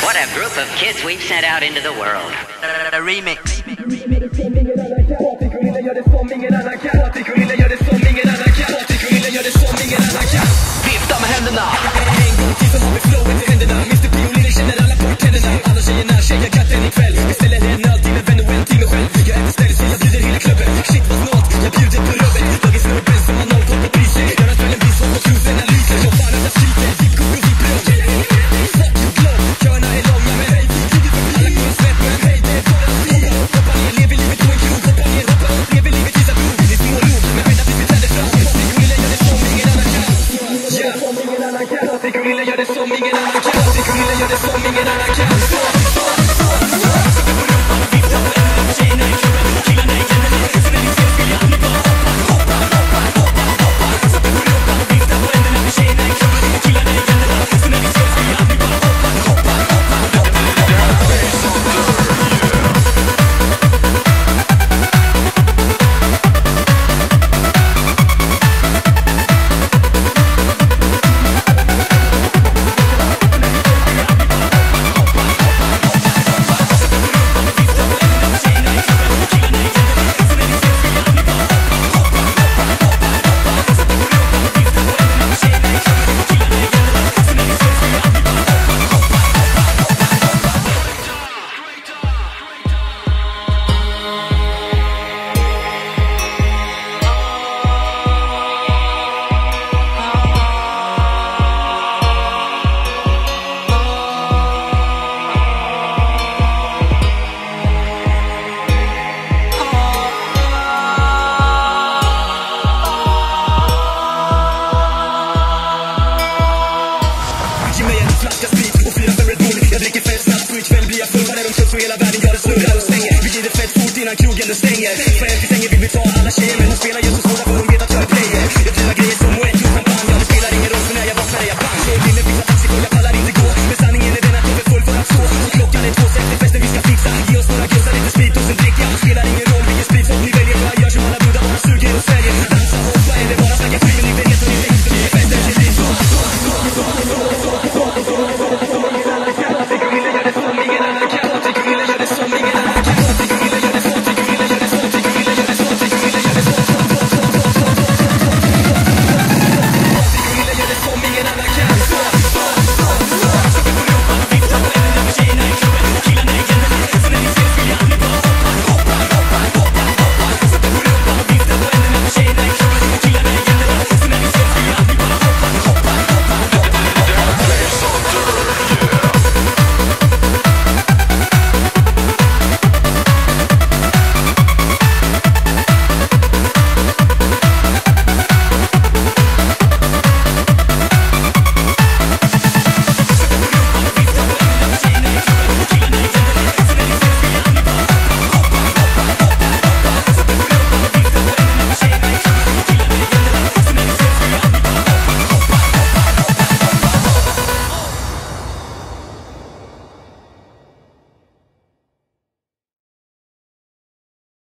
What a group of kids we've sent out into the world. A remix. Vifta med händerna. En gång till så har vi flowet i händerna. Mr. Piolini känner alla på tänderna. Alla tjejerna tjejer katten ikväll. Vi ställer en öl till en vän och en till mig själv. Jag är beställer så jag bjuder hela klubben. Shit vad snart, jag bjuder på rubbet. Dagens snubben som har noll koll på priser. Gör att kvällen blir så på cruisen analyser. Jobbar alla skiter, VIP-kort och VIP-röv. Fuck you glow, köerna är långa men hej. Alla går och svett men hej. Det är bara att hoppa. Hoppa ner, lever livet på en krog. Hoppa ner, hoppa upp, lever livet tills att blod. Det är små log, men vänta tills vi tänder fram. Gorilla gör det som ingen annan kan. Gorilla gör det som ingen annan kan. Gorilla gör det som ingen annan kan. Krogen och stänger. Själv i sängen vill vi ta alla tjejer. Men de spelar just så svåra för de vet att jag är player. Jag driver grejer som Moet och champagne. Ja, det spelar ingen roll för när jag vaknar är jag bang. Så vill jag fixa taxi och jag pallar inte gå. Men sanningen är den att jag är full för att stå. Och klockan är 2, efter festen vi ska fixa. Ge oss några grossar, lite sprit och sen dricka. Det spelar ingen roll vilken sprit som ni väljer. Jag gör som alla brudar, bara suger och säljer. Dansa, hoppa eller bara snacka skit. Men ni vet att ni vet för ni är festen.